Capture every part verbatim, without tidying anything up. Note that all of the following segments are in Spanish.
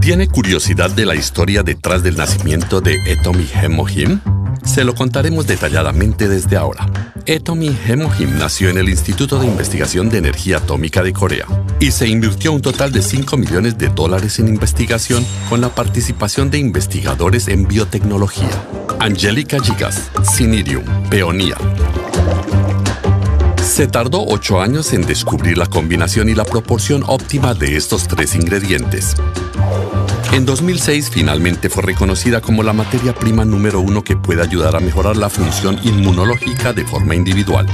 ¿Tiene curiosidad de la historia detrás del nacimiento de Atomy Hemohim? Se lo contaremos detalladamente desde ahora. Atomy Hemohim nació en el Instituto de Investigación de Energía Atómica de Corea y se invirtió un total de cinco millones de dólares en investigación con la participación de investigadores en biotecnología. Angelica Gigas, Sinirium, Peonia. Se tardó ocho años en descubrir la combinación y la proporción óptima de estos tres ingredientes. En dos mil seis finalmente fue reconocida como la materia prima número uno que puede ayudar a mejorar la función inmunológica de forma individual.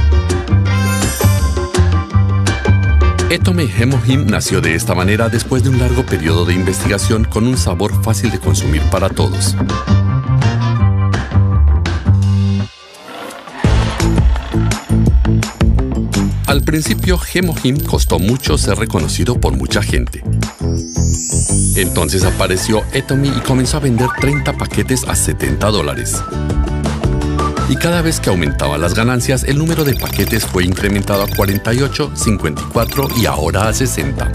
Atomy Hemohim nació de esta manera después de un largo periodo de investigación con un sabor fácil de consumir para todos. Al principio, Hemohim costó mucho ser reconocido por mucha gente. Entonces apareció Atomy y comenzó a vender treinta paquetes a setenta dólares. Y cada vez que aumentaban las ganancias, el número de paquetes fue incrementado a cuarenta y ocho, cincuenta y cuatro y ahora a sesenta.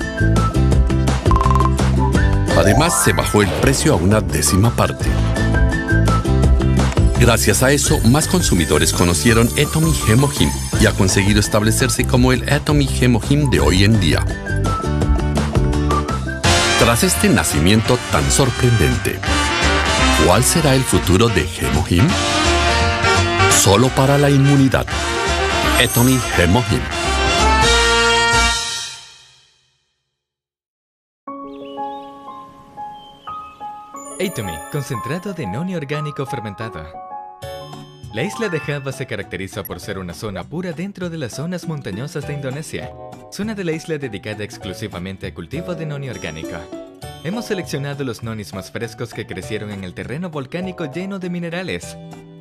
Además, se bajó el precio a una décima parte. Gracias a eso, más consumidores conocieron Atomy Hemohim y ha conseguido establecerse como el Atomy Hemohim de hoy en día. Tras este nacimiento tan sorprendente, ¿cuál será el futuro de Hemohim? Solo para la inmunidad. Atomy Hemohim. Atomy, concentrado de nonio orgánico fermentado. La isla de Java se caracteriza por ser una zona pura dentro de las zonas montañosas de Indonesia, zona de la isla dedicada exclusivamente al cultivo de nonio orgánico. Hemos seleccionado los nonis más frescos que crecieron en el terreno volcánico lleno de minerales.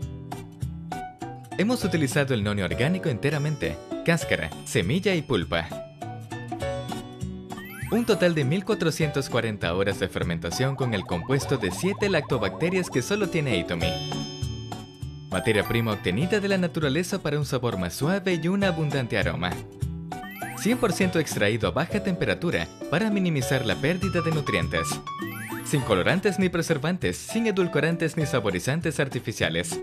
Hemos utilizado el nonio orgánico enteramente, cáscara, semilla y pulpa. Un total de mil cuatrocientas cuarenta horas de fermentación con el compuesto de siete lactobacterias que solo tiene Atomy. Materia prima obtenida de la naturaleza para un sabor más suave y un abundante aroma. cien por ciento extraído a baja temperatura para minimizar la pérdida de nutrientes. Sin colorantes ni preservantes, sin edulcorantes ni saborizantes artificiales.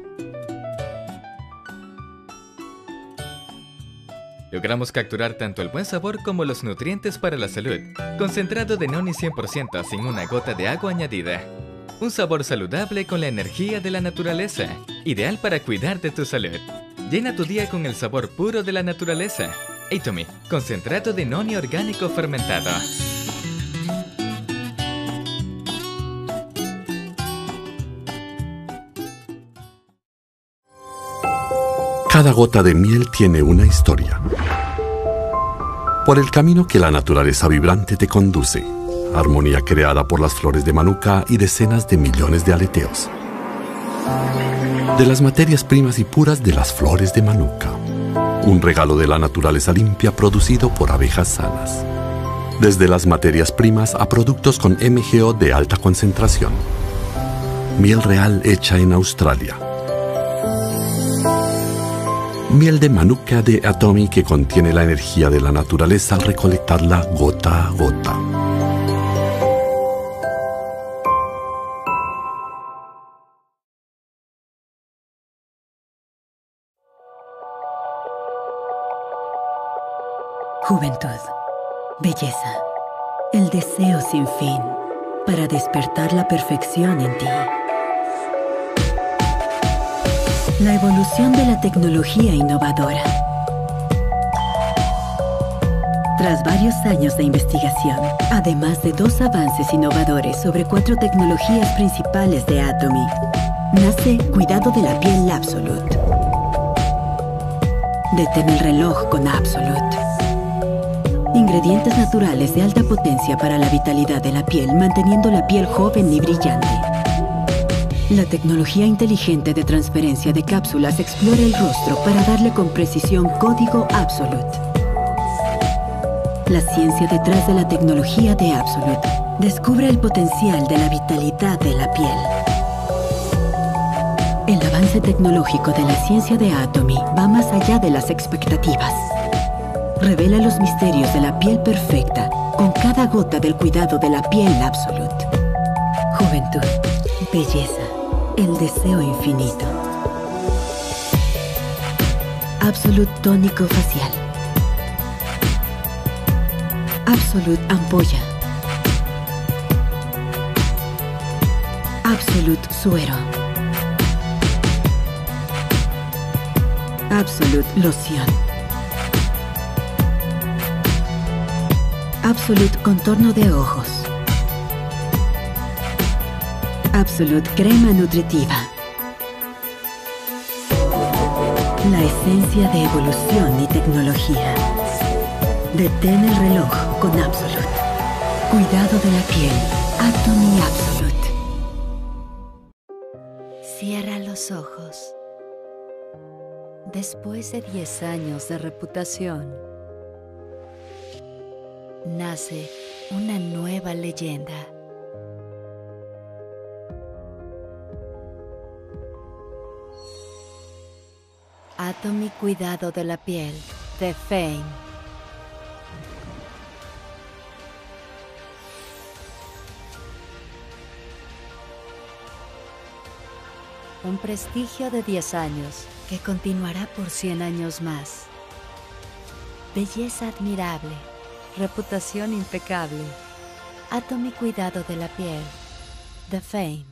Logramos capturar tanto el buen sabor como los nutrientes para la salud. Concentrado de noni cien por ciento sin una gota de agua añadida. Un sabor saludable con la energía de la naturaleza. Ideal para cuidar de tu salud. Llena tu día con el sabor puro de la naturaleza. Atomy, concentrado de noni orgánico fermentado. Cada gota de miel tiene una historia. Por el camino que la naturaleza vibrante te conduce. Armonía creada por las flores de manuka y decenas de millones de aleteos. De las materias primas y puras de las flores de manuka. Un regalo de la naturaleza limpia producido por abejas sanas. Desde las materias primas a productos con M G O de alta concentración. Miel real hecha en Australia. Miel de manuka de Atomy que contiene la energía de la naturaleza al recolectarla gota a gota. Juventud, belleza, el deseo sin fin para despertar la perfección en ti. La evolución de la tecnología innovadora. Tras varios años de investigación, además de dos avances innovadores sobre cuatro tecnologías principales de Atomy, nace Cuidado de la Piel Absolute. Detén el reloj con Absolute. Ingredientes naturales de alta potencia para la vitalidad de la piel, manteniendo la piel joven y brillante. La tecnología inteligente de transferencia de cápsulas explora el rostro para darle con precisión código Absolute. La ciencia detrás de la tecnología de Absolute descubre el potencial de la vitalidad de la piel. El avance tecnológico de la ciencia de Atomy va más allá de las expectativas. Revela los misterios de la piel perfecta con cada gota del cuidado de la piel Absolute. Juventud, belleza, el deseo infinito. Absolute tónico facial. Absolute ampolla. Absolute suero. Absolute loción. Absolute contorno de ojos. Absolute crema nutritiva. La esencia de evolución y tecnología. Detén el reloj con Absolute. Cuidado de la piel. Atomy Absolute. Cierra los ojos. Después de diez años de reputación, nace una nueva leyenda. Atomy Cuidado de la Piel, de Fame. Un prestigio de diez años que continuará por cien años más. Belleza admirable, reputación impecable. Atomy Cuidado de la Piel, de Fame.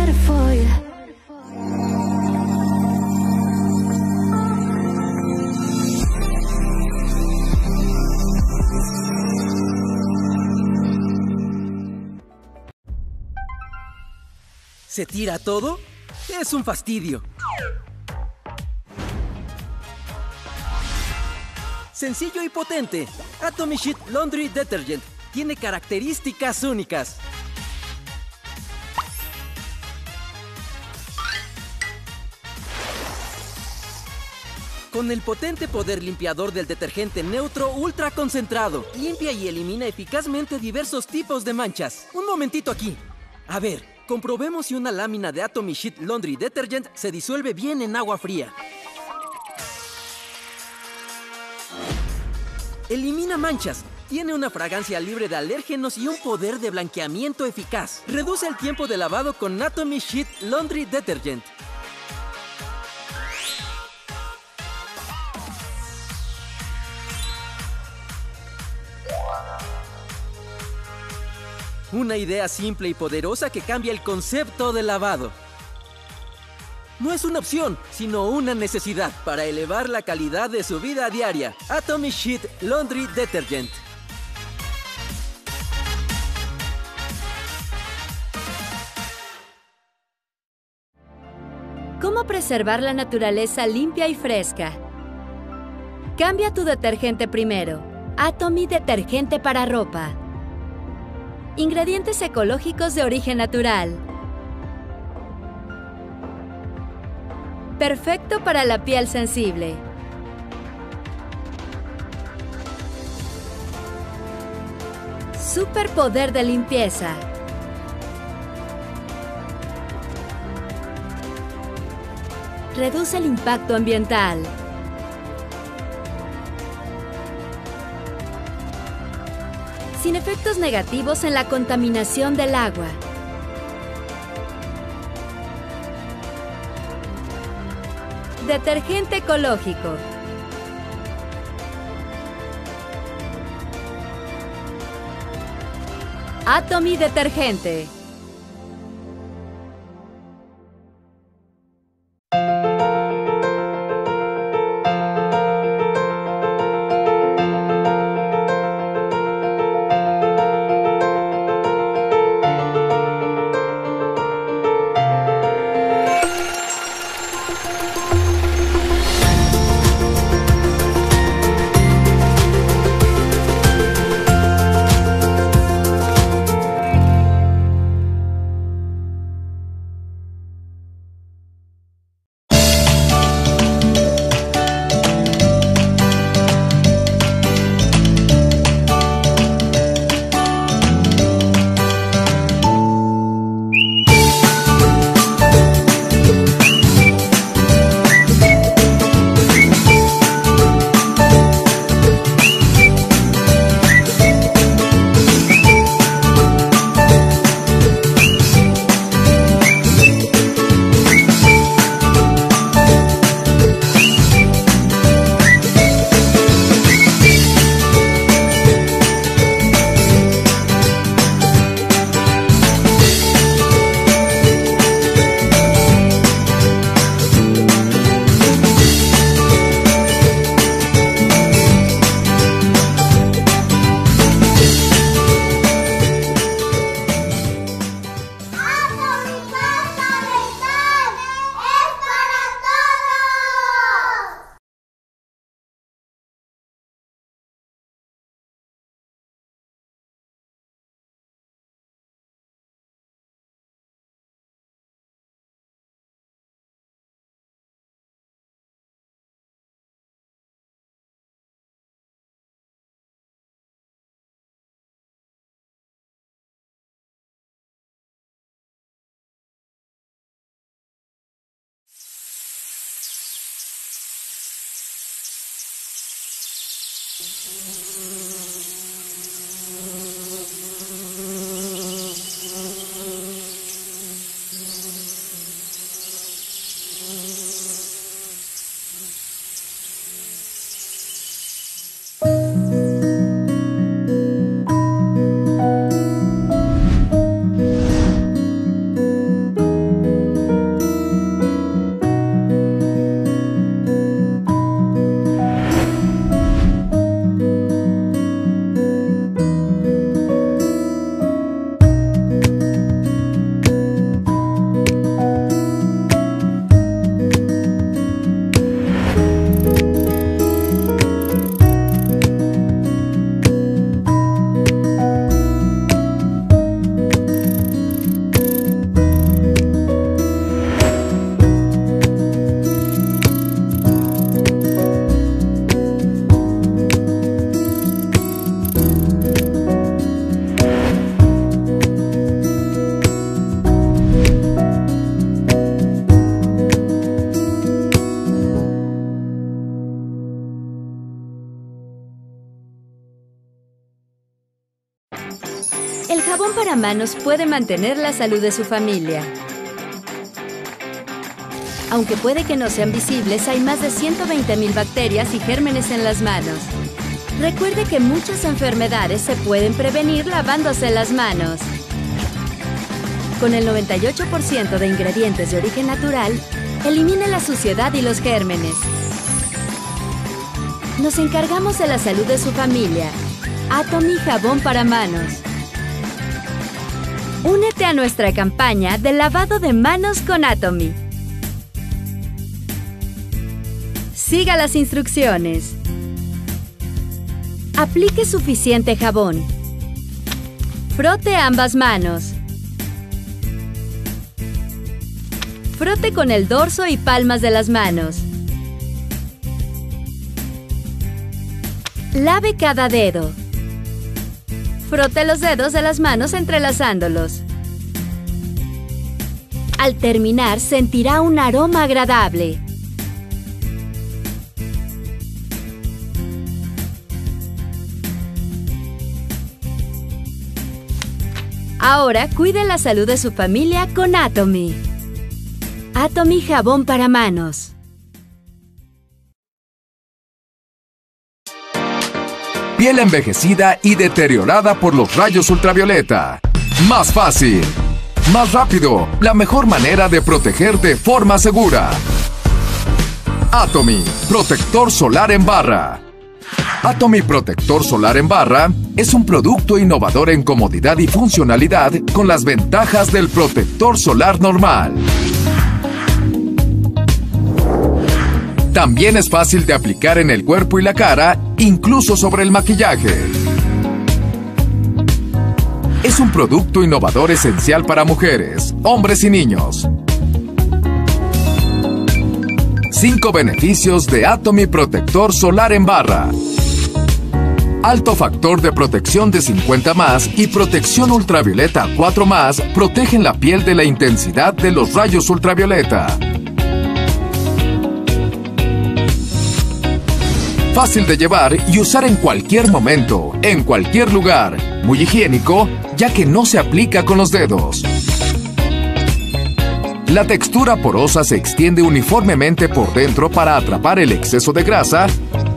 Waterfall. ¿Se tira todo? Es un fastidio. Sencillo y potente. Atomy Sheet Laundry Detergent. Tiene características únicas. Con el potente poder limpiador del detergente neutro ultra concentrado, limpia y elimina eficazmente diversos tipos de manchas. Un momentito aquí. A ver, comprobemos si una lámina de Atomy Sheet Laundry Detergent se disuelve bien en agua fría. Elimina manchas. Tiene una fragancia libre de alérgenos y un poder de blanqueamiento eficaz. Reduce el tiempo de lavado con Atomy Sheet Laundry Detergent. Una idea simple y poderosa que cambia el concepto de lavado. No es una opción, sino una necesidad para elevar la calidad de su vida diaria. Atomy Sheet Laundry Detergent. ¿Cómo preservar la naturaleza limpia y fresca? Cambia tu detergente primero. Atomy Detergente para ropa. Ingredientes ecológicos de origen natural. Perfecto para la piel sensible. Superpoder de limpieza. Reduce el impacto ambiental. Sin efectos negativos en la contaminación del agua. Detergente ecológico. Atomy Detergente. para manos puede mantener la salud de su familia. Aunque puede que no sean visibles, hay más de ciento veinte mil bacterias y gérmenes en las manos. Recuerde que muchas enfermedades se pueden prevenir lavándose las manos. Con el noventa y ocho por ciento de ingredientes de origen natural, elimina la suciedad y los gérmenes. Nos encargamos de la salud de su familia. Atomy Jabón para Manos. Únete a nuestra campaña de lavado de manos con Atomy. Siga las instrucciones. Aplique suficiente jabón. Frote ambas manos. Frote con el dorso y palmas de las manos. Lave cada dedo. Frote los dedos de las manos entrelazándolos. Al terminar, sentirá un aroma agradable. Ahora, cuide la salud de su familia con Atomy. Atomy Jabón para Manos. Piel envejecida y deteriorada por los rayos ultravioleta. Más fácil. Más rápido. La mejor manera de proteger de forma segura. Atomy Protector Solar en Barra. Atomy Protector Solar en Barra es un producto innovador en comodidad y funcionalidad con las ventajas del protector solar normal. También es fácil de aplicar en el cuerpo y la cara, incluso sobre el maquillaje. Es un producto innovador esencial para mujeres, hombres y niños. cinco beneficios de Atomy Protector Solar en Barra. Alto factor de protección de cincuenta más y protección ultravioleta cuatro más protegen la piel de la intensidad de los rayos ultravioleta. Fácil de llevar y usar en cualquier momento, en cualquier lugar. Muy higiénico, ya que no se aplica con los dedos. La textura porosa se extiende uniformemente por dentro para atrapar el exceso de grasa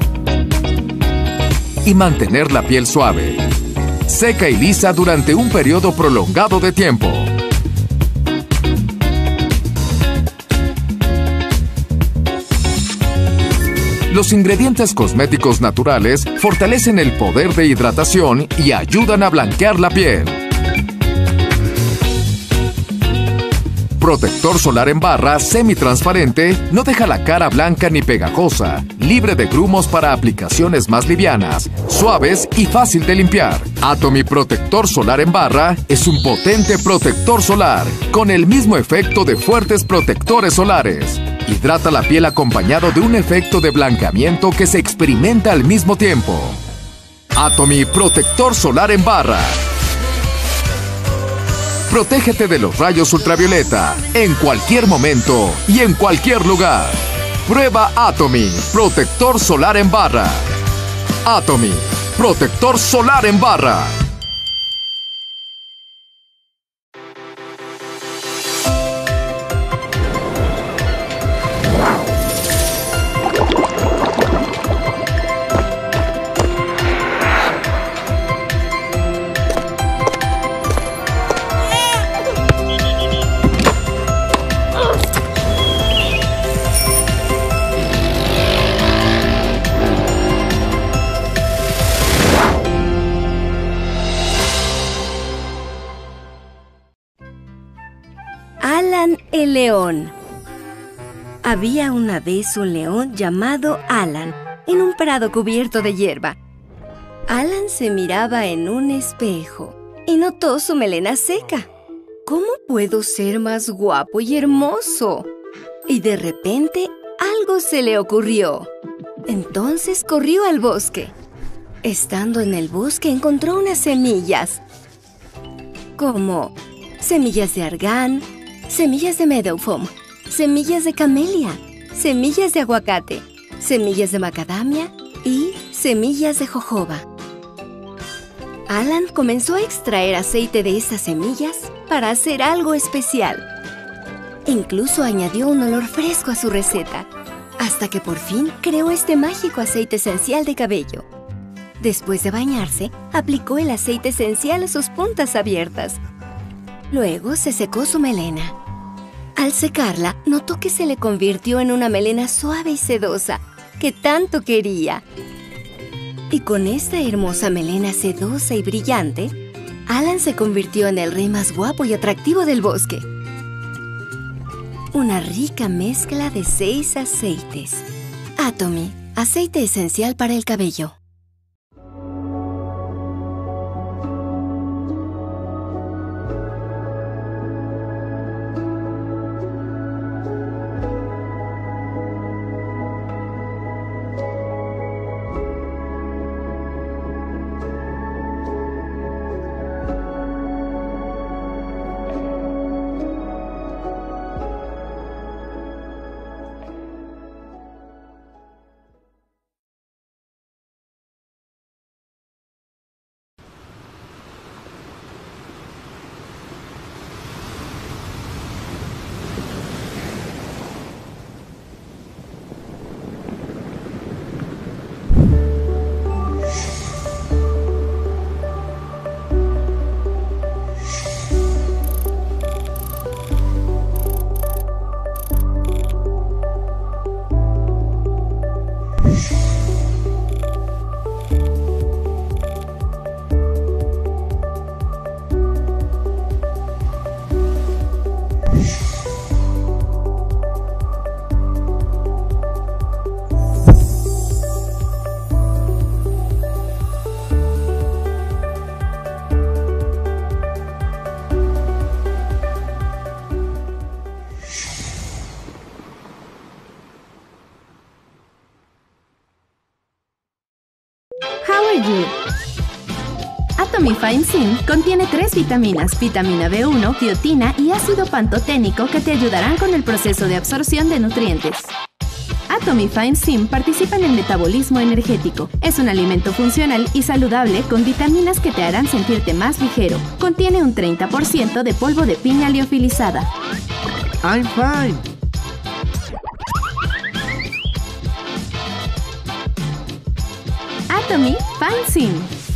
y mantener la piel suave, seca y lisa durante un periodo prolongado de tiempo. Los ingredientes cosméticos naturales fortalecen el poder de hidratación y ayudan a blanquear la piel. Protector solar en barra semitransparente no deja la cara blanca ni pegajosa, libre de grumos para aplicaciones más livianas, suaves y fácil de limpiar. Atomy Protector Solar en Barra es un potente protector solar, con el mismo efecto de fuertes protectores solares. Hidrata la piel acompañado de un efecto de blanqueamiento que se experimenta al mismo tiempo. Atomy Protector Solar en Barra. Protégete de los rayos ultravioleta en cualquier momento y en cualquier lugar. Prueba Atomy Protector Solar en Barra. Atomy Protector Solar en Barra. Alan el león. Había una vez un león llamado Alan en un prado cubierto de hierba. Alan se miraba en un espejo y notó su melena seca. ¿Cómo puedo ser más guapo y hermoso? Y de repente algo se le ocurrió. Entonces corrió al bosque. Estando en el bosque encontró unas semillas, como semillas de argán, semillas de meadowfoam, semillas de camelia, semillas de aguacate, semillas de macadamia y semillas de jojoba. Alan comenzó a extraer aceite de esas semillas para hacer algo especial. Incluso añadió un olor fresco a su receta, hasta que por fin creó este mágico aceite esencial de cabello. Después de bañarse, aplicó el aceite esencial a sus puntas abiertas. Luego se secó su melena. Al secarla, notó que se le convirtió en una melena suave y sedosa que tanto quería. Y con esta hermosa melena sedosa y brillante, Alan se convirtió en el rey más guapo y atractivo del bosque. Una rica mezcla de seis aceites. Atomy, aceite esencial para el cabello. Atomy Fine Sim contiene tres vitaminas, vitamina B uno, biotina y ácido pantoténico que te ayudarán con el proceso de absorción de nutrientes. Atomy Fine Sim participa en el metabolismo energético. Es un alimento funcional y saludable con vitaminas que te harán sentirte más ligero. Contiene un treinta por ciento de polvo de piña liofilizada. I'm fine. Atomy Fine Sim.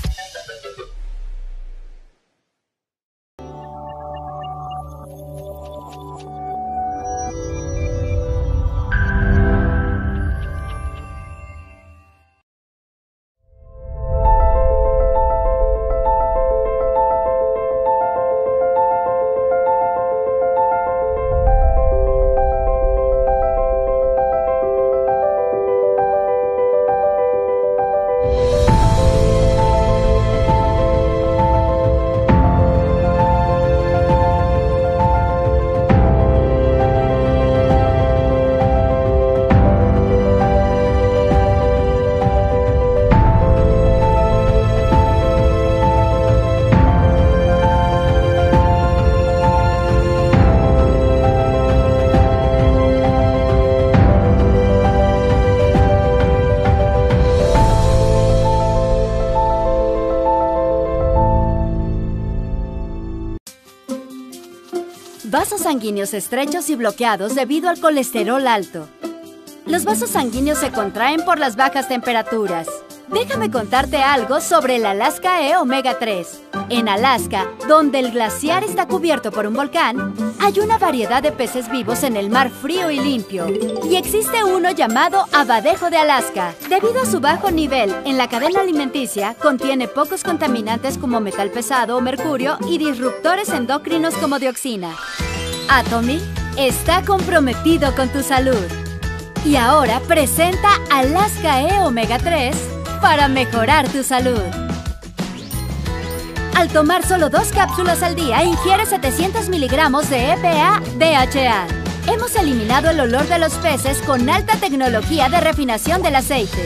Vasos sanguíneos estrechos y bloqueados debido al colesterol alto. Los vasos sanguíneos se contraen por las bajas temperaturas. Déjame contarte algo sobre el Alaska E omega tres. En Alaska, donde el glaciar está cubierto por un volcán, hay una variedad de peces vivos en el mar frío y limpio. Y existe uno llamado abadejo de Alaska. Debido a su bajo nivel en la cadena alimenticia, contiene pocos contaminantes como metal pesado o mercurio y disruptores endocrinos como dioxina. Atomy está comprometido con tu salud. Y ahora presenta Alaska E omega tres para mejorar tu salud. Al tomar solo dos cápsulas al día, ingiere setecientos miligramos de E P A D H A. Hemos eliminado el olor de los peces con alta tecnología de refinación del aceite.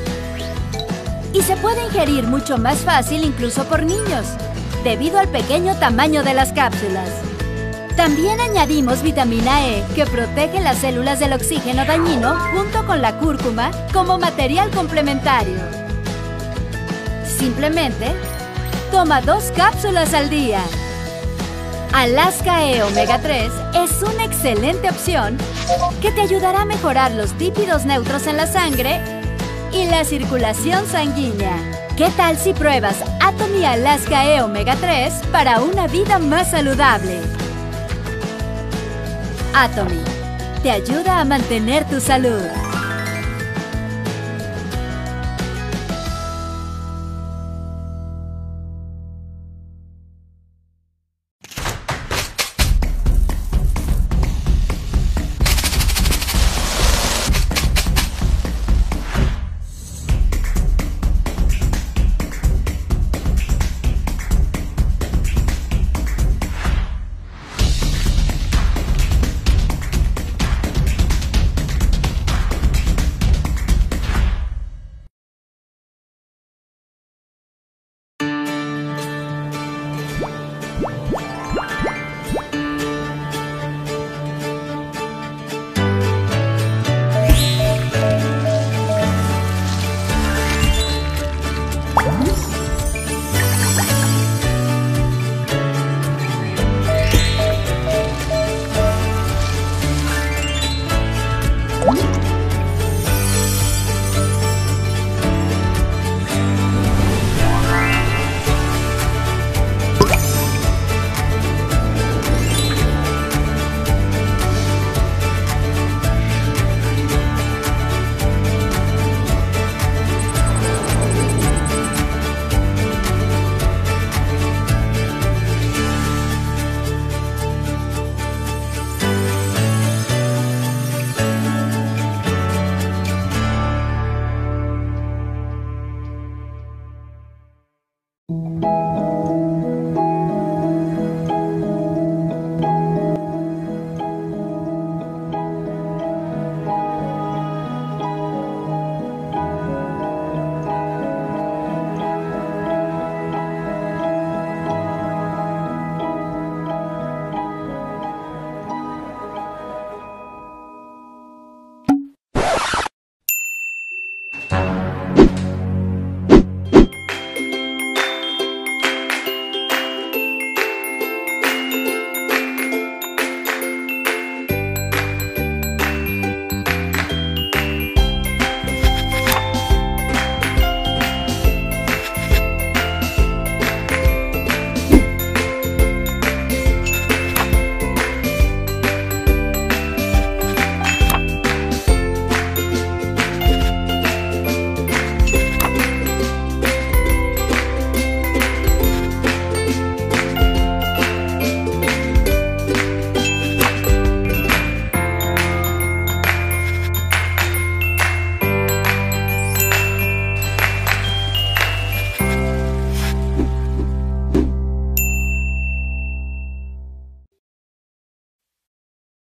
Y se puede ingerir mucho más fácil incluso por niños, debido al pequeño tamaño de las cápsulas. También añadimos vitamina E, que protege las células del oxígeno dañino junto con la cúrcuma como material complementario. Simplemente, Toma dos cápsulas al día. Alaska E Omega tres es una excelente opción que te ayudará a mejorar los lípidos neutros en la sangre y la circulación sanguínea. ¿Qué tal si pruebas Atomy Alaska E Omega tres para una vida más saludable? Atomy te ayuda a mantener tu salud.